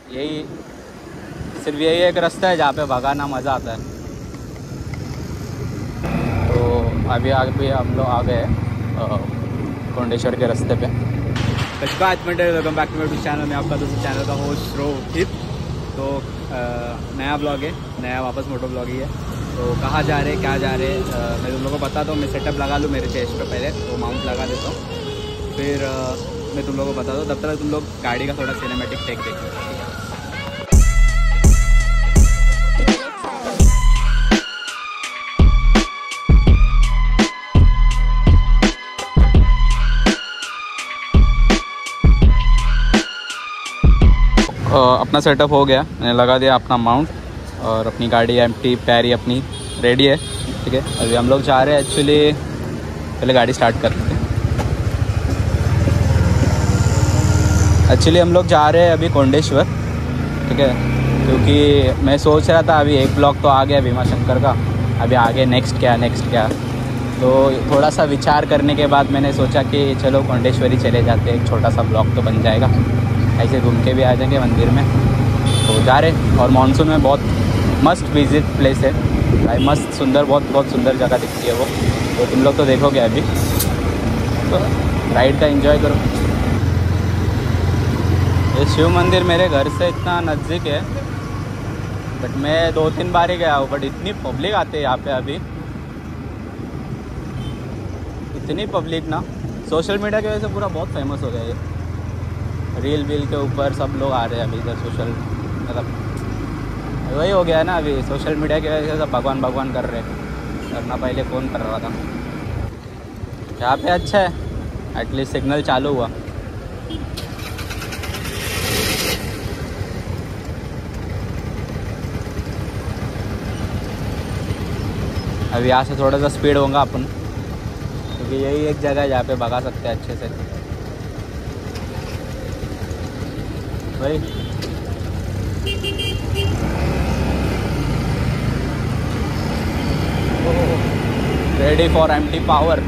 यही सिर्फ यही एक रास्ता है जहाँ पे भगाना मज़ा आता है। तो अभी हम लोग आ गए कोंडेश्वर के रास्ते पे। Welcome back to my channel में आपका दूसरे चैनल का होस्ट रोहित। तो नया ब्लॉग है, नया वापस मोटो ब्लॉग ही है। तो कहाँ जा रहे क्या जा रहे मैं तुम लोगों को बताता हूँ। मैं सेटअप लगा लूँ मेरे चेस्ट पे पहले, तो माउंट लगा देता हूँ, फिर मैं तुम लोगों को बताता हूँ। तब तक तुम लोग गाड़ी का थोड़ा सिनेमैटिक टेक देखो। अपना सेटअप हो गया, मैंने लगा दिया अपना माउंट और अपनी गाड़ी एम्प्टी पैरी अपनी रेडी है। ठीक है, अभी हम लोग जा रहे हैं। एक्चुअली पहले गाड़ी स्टार्ट कर लेते हैं। एक्चुअली हम लोग जा रहे हैं अभी कोंडेश्वर। ठीक है, क्योंकि मैं सोच रहा था अभी एक ब्लॉक तो आ गया भीमा शंकर का, अभी आगे नेक्स्ट क्या। तो थोड़ा सा विचार करने के बाद मैंने सोचा कि चलो कोंडेश्वर ही चले जाते हैं, एक छोटा सा ब्लॉक तो बन जाएगा, ऐसे घूम के भी आ जाएंगे मंदिर में। तो जा रहे, और मानसून में बहुत मस्त विजिट प्लेस है भाई, मस्त सुंदर, बहुत सुंदर जगह दिखती है वो। तो तुम लोग तो देखोगे अभी, तो राइड का एंजॉय करो। ये शिव मंदिर मेरे घर से इतना नज़दीक है, बट मैं 2-3 बार ही गया हूँ। बट इतनी पब्लिक आती है यहाँ पे अभी, इतनी पब्लिक ना, सोशल मीडिया की वजह से पूरा बहुत फेमस हो गया ये। रील के ऊपर सब लोग आ रहे हैं अभी इधर। सोशल मतलब वही हो गया है ना, अभी सोशल मीडिया की वजह से सब भगवान कर रहे हैं, करना पहले कौन कर रहा था। यहाँ पे अच्छा है, एटलीस्ट सिग्नल चालू हुआ। अभी यहाँ से थोड़ा सा स्पीड होगा अपन, क्योंकि यही एक जगह है जहाँ पे भगा सकते हैं अच्छे से भाई। Ready for empty power.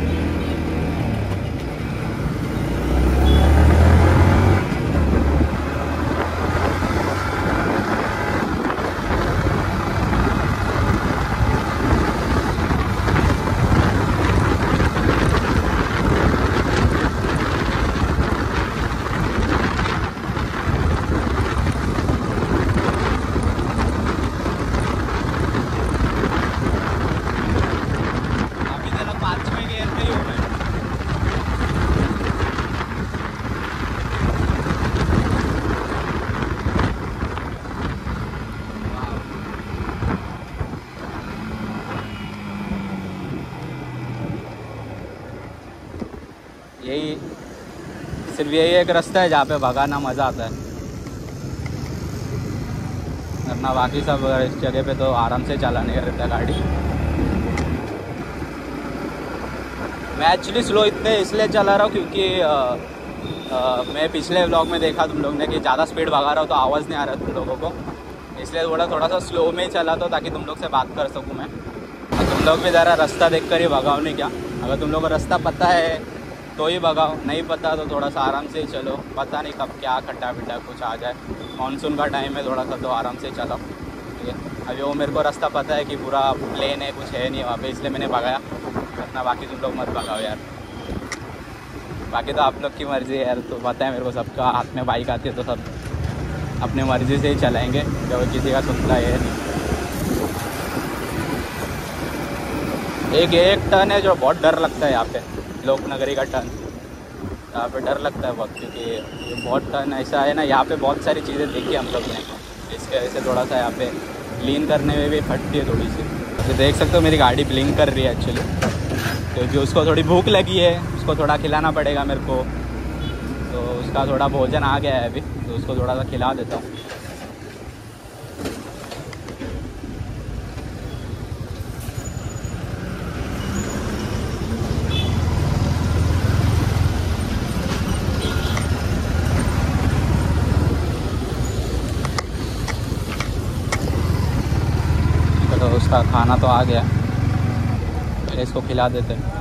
यही सिर्फ यही एक रास्ता है जहाँ पे भगाना मज़ा आता है, वरना बाकी सब इस जगह पे तो आराम से चलाने का रहता है गाड़ी। मैं एक्चुअली स्लो इसलिए चला रहा हूँ क्योंकि मैं पिछले व्लॉग में देखा तुम लोग ने कि ज़्यादा स्पीड भगा रहा हूँ तो आवाज़ नहीं आ रहा तुम लोगों को, इसलिए थोड़ा सा स्लो में ही चला तो, ताकि तुम लोग से बात कर सकूँ मैं। तुम लोग भी ज़रा रास्ता देख कर ही भगाओ, नहीं क्या? अगर तुम लोग को रास्ता पता है तो ही भगाओ, नहीं पता तो थोड़ा सा आराम से ही चलो। पता नहीं कब क्या खट्टा पिट्टा कुछ आ जाए, मानसून का टाइम है थोड़ा सा, तो आराम से चलाओ। ठीक है, अभी वो मेरे को रास्ता पता है कि पूरा प्लेन है, कुछ है नहीं वहाँ पे, इसलिए मैंने भगाया, वरना बाकी तुम लोग मत भगाओ यार। बाकी तो आप लोग की मर्ज़ी है यार, तो पता है मेरे को, सबका हाथ में बाइक आती है तो सब अपने मर्ज़ी से ही चलाएँगे, जब किसी का सुनता है नहीं। एक टर्न है जो बहुत डर लगता है यहाँ पे, लोकनगरी का टर्न, यहाँ पे डर लगता है बहुत, क्योंकि ये बहुत टर्न ऐसा है ना, यहाँ पे बहुत सारी चीज़ें देखी हम लोग ने, इसके वजह से थोड़ा सा यहाँ पे लीन करने में भी फटती है थोड़ी सी। तो देख सकते हो मेरी गाड़ी ब्लिंक कर रही है एक्चुअली, क्योंकि उसको थोड़ी भूख लगी है, उसको थोड़ा खिलाना पड़ेगा मेरे को। तो उसका थोड़ा भोजन आ गया है अभी, तो उसको थोड़ा सा खिला देता हूँ। तो उसका खाना तो आ गया, पहले इसको खिला देते हैं।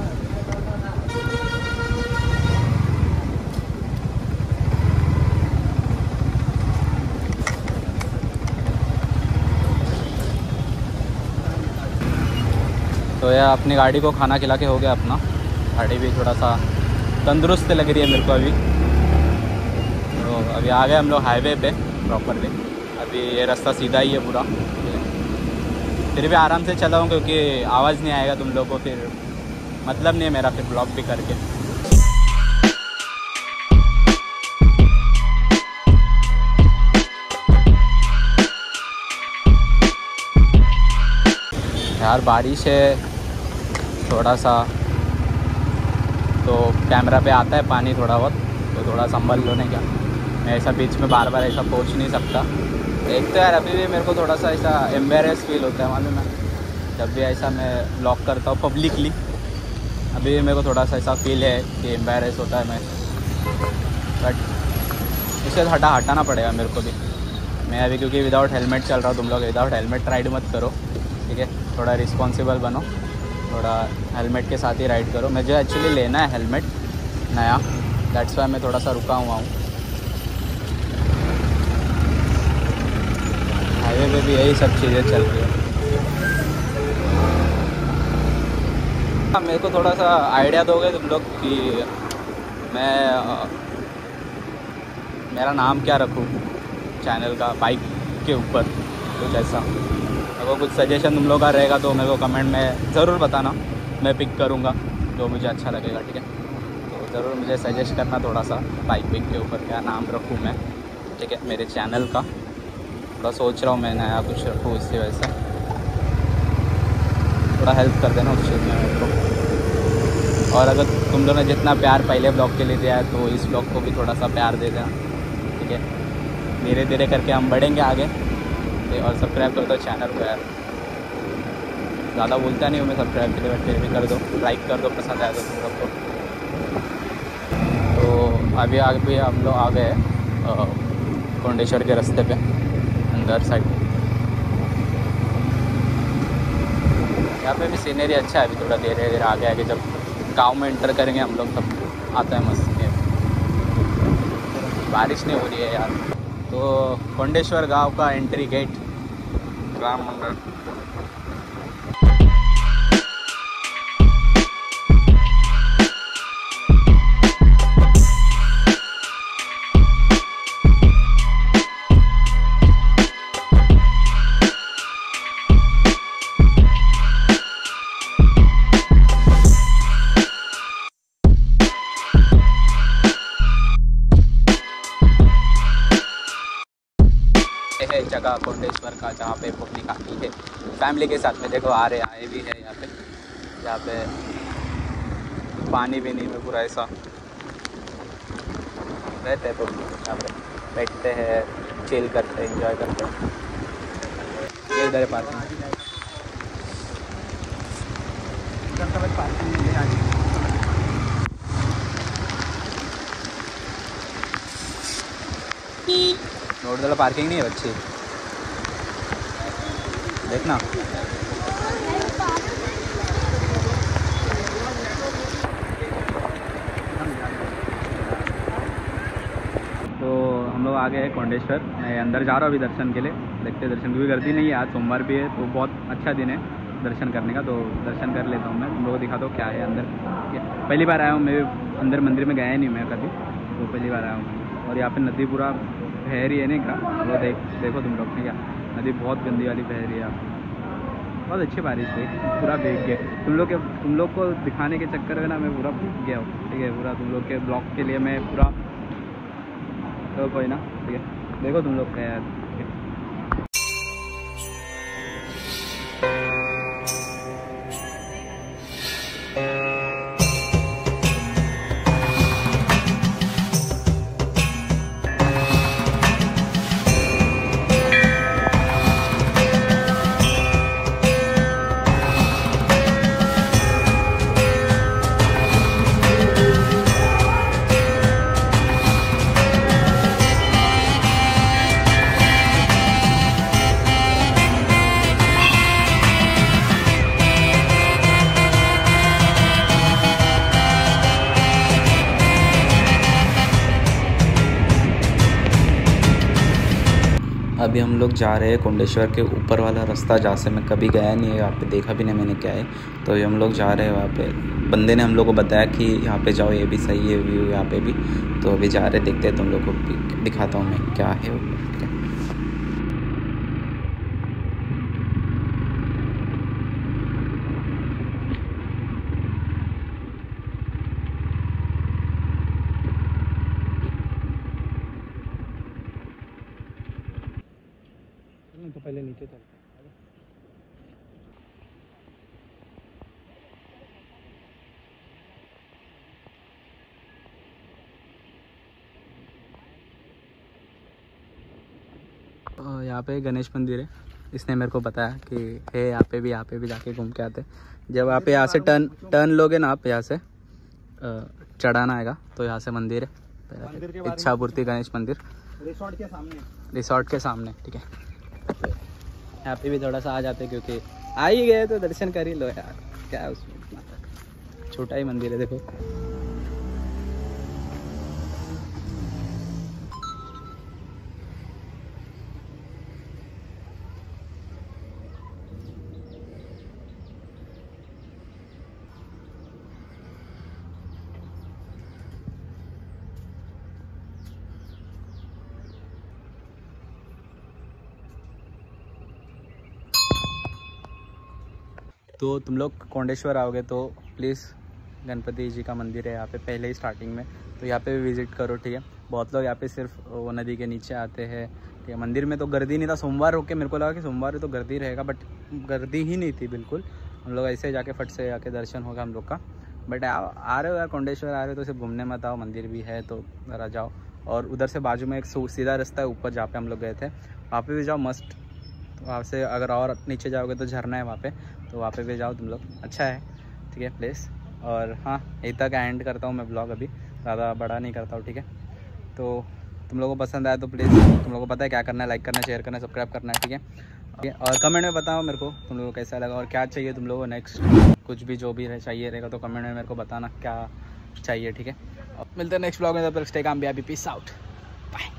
तो यह अपनी गाड़ी को खाना खिला के हो गया अपना। गाड़ी भी थोड़ा सा तंदुरुस्त लग रही है मेरे को अभी। तो अभी आ गए हम लोग हाईवे पे प्रॉपरली। अभी ये रास्ता सीधा ही है पूरा, फिर भी आराम से चला हूँ क्योंकि आवाज़ नहीं आएगा तुम लोगों को, फिर मतलब नहीं है मेरा फिर ब्लॉग भी करके। यार बारिश है थोड़ा सा, तो कैमरा पे आता है पानी थोड़ा बहुत, तो थोड़ा संभल लो नहीं क्या। मैं ऐसा बीच में बार बार ऐसा पहुंच नहीं सकता। एक तो यार अभी भी मेरे को थोड़ा सा ऐसा एम्बेरस फील होता है मालूम है, जब भी ऐसा मैं ब्लॉग करता हूँ पब्लिकली। अभी भी मेरे को थोड़ा सा ऐसा फील है कि एम्बेरस होता है मैं, बट इसे हटाना पड़ेगा मेरे को भी। मैं अभी क्योंकि विदाउट हेलमेट चल रहा हूँ, तुम लोग विदाउट हेलमेट राइड मत करो, ठीक है। थोड़ा रिस्पॉन्सिबल बनो, थोड़ा हेलमेट के साथ ही राइड करो। मुझे एक्चुअली लेना है हेलमेट नया, दैट्स वाई मैं थोड़ा सा रुका हुआ हूँ। हाईवे पे भी यही सब चीज़ें चल रही है। मेरे को थोड़ा सा आइडिया दोगे तुम लोग कि मैं मेरा नाम क्या रखूँ चैनल का, बाइक के ऊपर कुछ ऐसा। अगर कुछ सजेशन तुम लोग का रहेगा तो मेरे को कमेंट में ज़रूर बताना, मैं पिक करूँगा जो मुझे अच्छा लगेगा, ठीक है। तो ज़रूर मुझे सजेस्ट करना थोड़ा सा बाइक के ऊपर क्या नाम रखूँ मैं, ठीक है। मेरे चैनल का थोड़ा सोच रहा हूँ मैं नया कुछ रखूँ, इसकी वजह से थोड़ा हेल्प कर देना उस चीज़ में मेरे को। और अगर तुम लोगों ने जितना प्यार पहले ब्लॉग के लिए दिया है तो इस ब्लॉग को भी थोड़ा सा प्यार दे देना, ठीक है। धीरे धीरे करके हम बढ़ेंगे आगे। और सब्सक्राइब कर दो चैनल को यार, ज़्यादा बोलता नहीं हूँ मैं सब्सक्राइब के लिए, बट फिर भी कर दो, लाइक कर दो, पसंद आया तो तुम लोग को। तो अभी आगे हम लोग आ गए कोंडेश्वर के रास्ते पे अंदर साइड। यहाँ पे भी सीनरी अच्छा है। अभी थोड़ा धीरे धीरे आगे आगे जब गांव में एंटर करेंगे हम लोग तब आता है मस्त। बारिश नहीं हो रही है यार। तो कोंडेश्वर गांव का एंट्री गेट राम मंदिर। है जगह कोंडेश्वर का जहाँ पे पब्लिक आती है फैमिली के साथ में। देखो आए भी है यहाँ पे, जहाँ पे पानी भी नहीं में पूरा ऐसा रहते हैं पब्लिक। यहाँ पे बैठते हैं, चिल करते हैं, एंजॉय करते हैं। ये इधर पार्किंग रोड वाला पार्किंग नहीं है अच्छी, देखना। तो हम लोग आ गए हैं कोंडेश्वर। मैं अंदर जा रहा हूँ अभी दर्शन के लिए, देखते दर्शन की भी गर्दी नहीं है। आज सोमवार भी है तो बहुत अच्छा दिन है दर्शन करने का। तो दर्शन कर लेता हूँ मैं, तुम लोगों को दिखाता हूँ क्या है अंदर। पहली बार आया हूँ मैं अंदर, मंदिर में गया नहीं मैं कभी, तो पहली बार आया हूँ। और यहाँ पे नदी पूरा बह रही है नहीं का, वो देखो तुम लोग, ठीक है। नदी बहुत गंदी वाली बह रही है यहाँ पे, बहुत अच्छी बारिश है, पूरा भीग गया। तुम लोग को दिखाने के चक्कर में ना मैं पूरा भीग गया हूँ, ठीक है। पूरा तुम लोग के ब्लॉग के लिए मैं पूरा, तो कोई ना, ठीक है। देखो तुम लोग क्या यार। अभी हम लोग जा रहे हैं कोंडेश्वर के ऊपर वाला रास्ता, जहाँ से मैं कभी गया नहीं है, यहाँ पे देखा भी नहीं मैंने क्या है। तो अभी हम लोग जा रहे हैं वहाँ पे। बंदे ने हम लोग को बताया कि यहाँ पे जाओ, ये भी सही है व्यू यहाँ पे भी। तो अभी जा रहे, देखते हैं, तुम लोग को भी दिखाता हूँ मैं क्या है वो। ठीक है, तो पहले नीचे चलते हैं। यहाँ पे गणेश मंदिर है। इसने मेरे को बताया कि है यहाँ पे भी जाके घूम के आते। जब आप यहाँ से टर्न लोगे ना, आप यहाँ से चढ़ाना आएगा तो यहाँ से मंदिर है, इच्छापूर्ति गणेश मंदिर, रिसोर्ट के सामने। ठीक है, यहाँ पे भी थोड़ा सा आ जाते क्योंकि आ ही गए तो दर्शन कर ही लो यार, क्या है उसमें, छोटा ही मंदिर है देखो। तो तुम लोग कोंडेश्वर आओगे तो प्लीज़, गणपति जी का मंदिर है यहाँ पे पहले ही स्टार्टिंग में, तो यहाँ पे भी विज़िट करो। ठीक है, बहुत लोग यहाँ पे सिर्फ वो नदी के नीचे आते हैं। ठीक है, मंदिर में तो गर्दी नहीं था, सोमवार होके मेरे को लगा कि सोमवार तो गर्दी रहेगा, बट गर्दी ही नहीं थी बिल्कुल। हम लोग ऐसे जाके फट से जाके दर्शन होगा हम लोग का। बट आ रहे हो यार, कोंडेश्वर आ रहे हो तो सिर्फ घूमने मत आओ, मंदिर भी है तो ज़रा जाओ। और उधर से बाजू में एक सीधा रास्ता है ऊपर, जहाँ पे हम लोग गए थे, वहाँ पे भी जाओ, मस्त। तो वहाँ से अगर और नीचे जाओगे तो झरना है वहाँ पे, तो वहाँ पे भी जाओ तुम लोग, अच्छा है। ठीक है प्लेस। और हाँ, यहीं तक एंड करता हूँ मैं ब्लॉग, अभी ज़्यादा बड़ा नहीं करता हूँ। ठीक है, तो तुम लोगों को पसंद आया तो प्लीज़, तुम लोगों को पता है क्या करना है, लाइक करना, शेयर करना, सब्सक्राइब करना है। ठीक है, और कमेंट में बताओ मेरे को तुम लोगों को कैसा लगा और क्या चाहिए तुम लोगों को नेक्स्ट, कुछ भी जो भी चाहिए रहेगा तो कमेंट में मेरे को बताना क्या चाहिए। ठीक है, मिलते हैं नेक्स्ट ब्लॉग में, तब तक स्टे काम भी, पीस आउट, बाय।